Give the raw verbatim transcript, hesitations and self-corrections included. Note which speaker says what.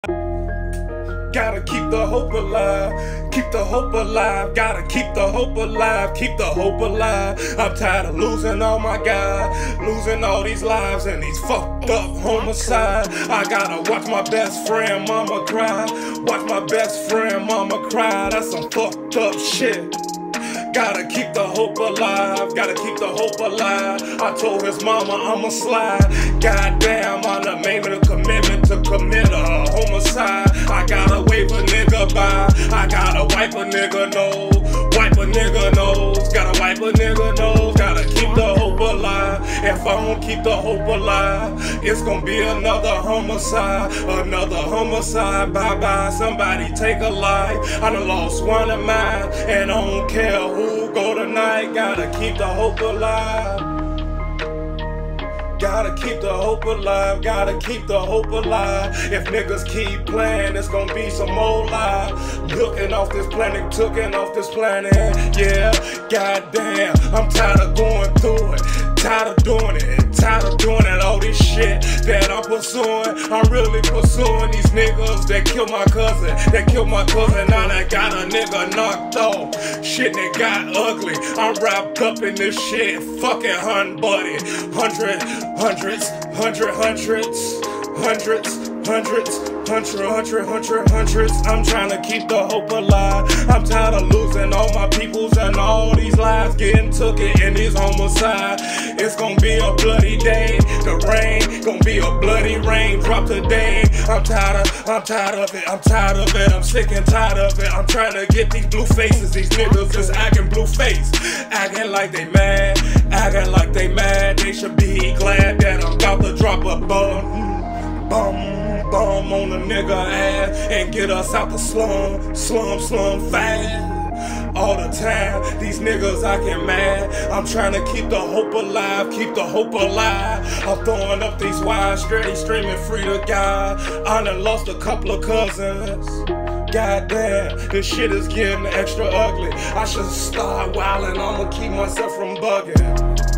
Speaker 1: Gotta keep the hope alive, keep the hope alive, gotta keep the hope alive, keep the hope alive. I'm tired of losing all my guys, losing all these lives and these fucked up homicides. I gotta watch my best friend mama cry, watch my best friend mama cry. That's some fucked up shit. Gotta keep the hope alive, gotta keep the hope alive. I told his mama I'ma slide. Goddamn, I done made a commitment to commit a homicide. I gotta wave a nigga by, I gotta wipe a nigga nose, wipe a nigga nose, gotta wipe a nigga nose. Gotta keep the hope alive. If I don't keep the hope alive, it's gonna be another homicide, another homicide. Bye bye, somebody take a life. I done lost one of mine, and I don't care who go tonight. Gotta keep the hope alive. Gotta keep the hope alive, gotta keep the hope alive. If niggas keep playing, it's gonna be some more life. Looking off this planet, tooking off this planet. Yeah, goddamn, I'm tired of going through it, tired of doing it, tired of doing it. All this shit that I'm pursuing, I'm really pursuing these niggas that killed my cousin, that killed my cousin. Now that got a nigga knocked off, shit that got ugly. I'm wrapped up in this shit, fucking hun buddy, hundred. Hundreds, hundred, hundreds, hundreds, hundreds, hundred, hundred, hundred, hundreds. I'm trying to keep the hope alive. I'm tired of losing all my peoples and all these lives getting took it in this homicide. It's gonna be a bloody day. The rain gonna be a bloody rain drop today. I'm tired of, I'm tired of it. I'm tired of it. I'm sick and tired of it. I'm trying to get these blue faces. These niggas just acting blue face, acting like they mad, acting like they mad. They should be glad that I'm about to drop a bum, bum, bum on a nigga ass and get us out the slum, slum, slum fast. All the time, these niggas acting mad. I'm trying to keep the hope alive, keep the hope alive. I'm throwing up these wires, straight streaming free to God. I done lost a couple of cousins. Goddamn, this shit is getting extra ugly. I should start wildin', I'ma keep myself from bugging.